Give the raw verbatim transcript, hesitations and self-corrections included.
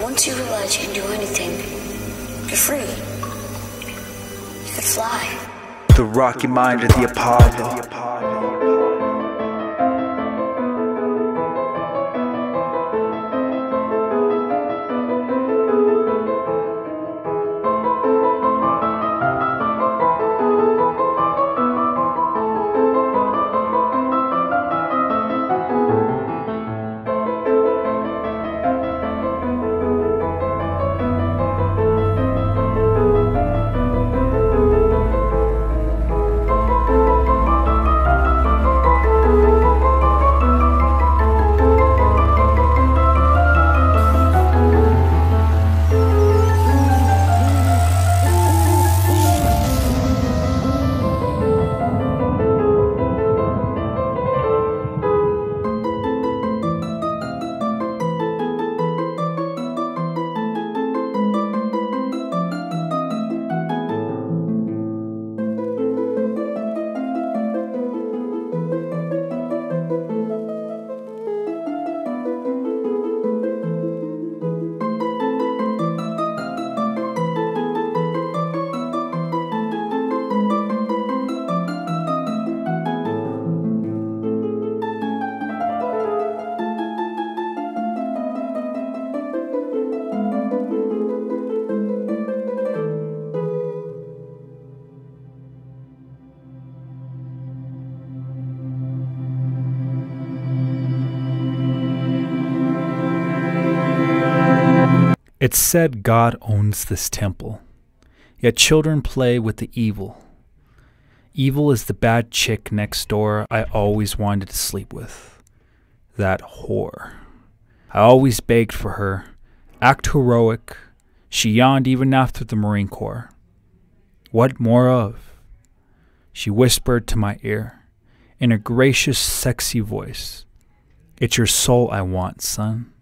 Once you realize you can do anything, you're free. You can fly. The rocky mind of the Apollo. It's said God owns this temple, yet children play with the evil. Evil is the bad chick next door I always wanted to sleep with. That whore. I always begged for her, act heroic. She yawned even after the Marine Corps. What more of? She whispered to my ear, in a gracious, sexy voice, "It's your soul I want, son."